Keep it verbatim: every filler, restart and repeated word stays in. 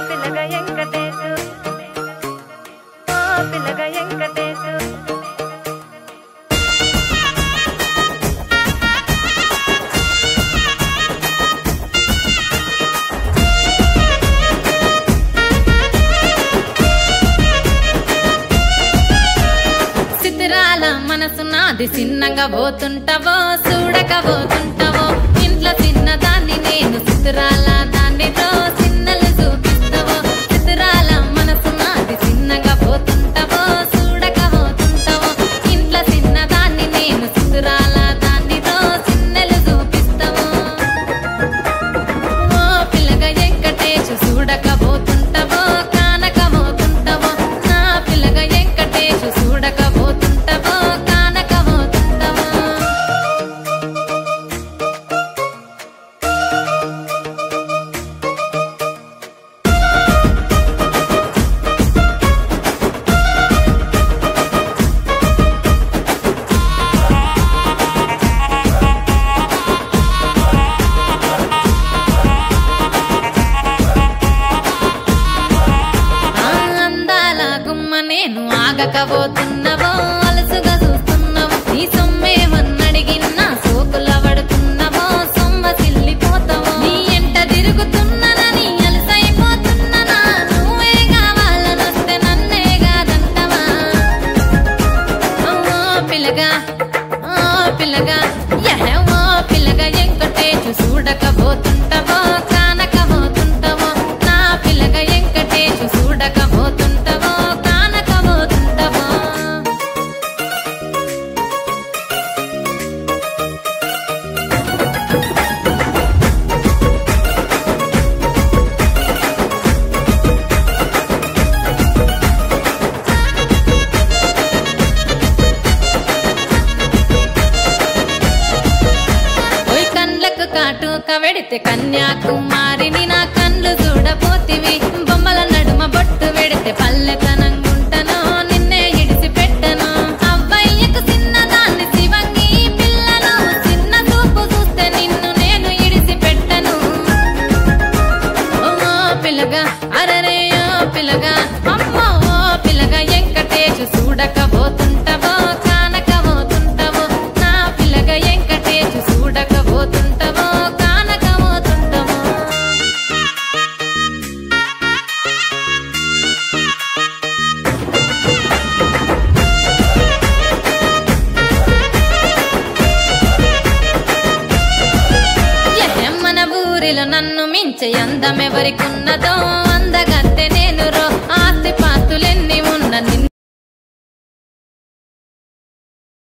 పిల్లగా వెంకటేశు ఓ పిల్లగా వెంకటేశు సితిరాల మనసు నాది చిన్నగా పోతుంటావో చూడక పోతుంటావో ఇంట్లో చిన్నదాన్ని నేను సితిరాల దానితో చిన్నలు చూపిస్తావో సితిరాల మనసు నాది చిన్నగా పోతుంటావో చూడక పోతుంటావో ఇంట్లో చిన్నదాన్ని నేను సితిరాల దానితో చిన్నలు చూపిస్తావో ఓ పిల్లగా వెంకటేశు చూడక పోతుంటావో కానక పోతుంటావో నా పిల్లగా వెంకటేశు చూడక పోతుంటావో కానక పోతుంటావో అందాల గుమ్మ నేను ఆగకపోతున్నావో అలసుగా చూస్తున్నావో నీ సొమ్మేమన్నడిగిన్నా సోకుల పడుతున్నావో సొమ్మ సిల్లిపోతావో నీ ఎంట తిరుగుతున్నానని అలసైపోతున్నానా నువ్వే కావాలనొస్తే నన్నే కాదంటవా ఓ పిల్లగా ఓ పిల్లగా యహ ఓ పిల్లగా వెంకటేశు చూడకపోతుంటావో కానకపోతుంటావో నా పిల్లగా వెంకటేశు చూడకపోతుంటావో కానకపోతుంటావో ఓయ్ కండ్లకు కాటుక వెడితే కన్యాకుమారిని నా కండ్లు చూడపోతివి బొమ్మల నడుమ బొట్టు వెడితే పల్లెతనంగుంటను నిన్నే ఇడిసి పెట్టను అవ్వయ్యకు చిన్నదాన్ని శివంగి పిల్లను చిన్న చూపు చూస్తే నిన్ను నేను ఇడిసి పెట్టను ఓ పిల్లగా అరరే ఓ పిల్లగా అమ్మో ఓ పిల్లగా వెంకటేశు చూడకపోతుంటావో కానకపోతుంటావో నా పిల్లగా వెంకటేశు చూడకపోతుంటావో కానకపోతుంటావో మన ఊరిలో నన్ను మించే అందమెవరికున్నదో